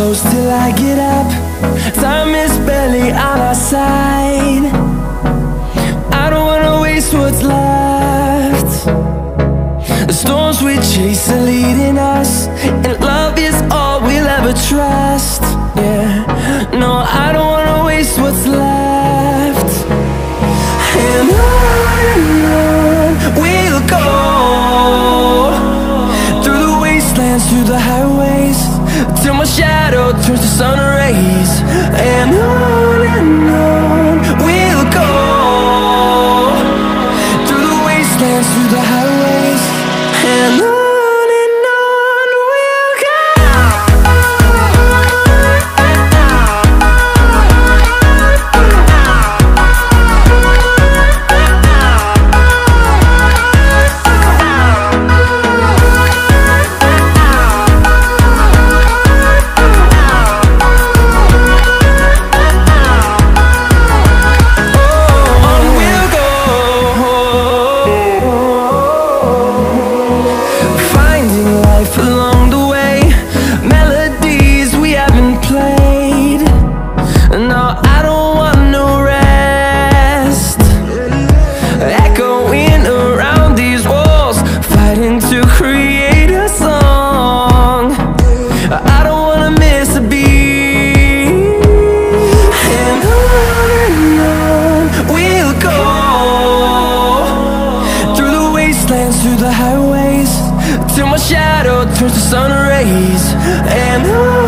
close till I get up. Time is barely on our side. I don't wanna waste what's left. The storms we chase are leading us, and love is all we'll ever trust. Yeah, no, I don't wanna waste what's left. And on we'll go, through the wastelands, through the highways, till my shadow turns to sun rays. And on we'll go, through the wastelands, through the highways, and on. Through the highways, till my shadow turns to sun rays. And on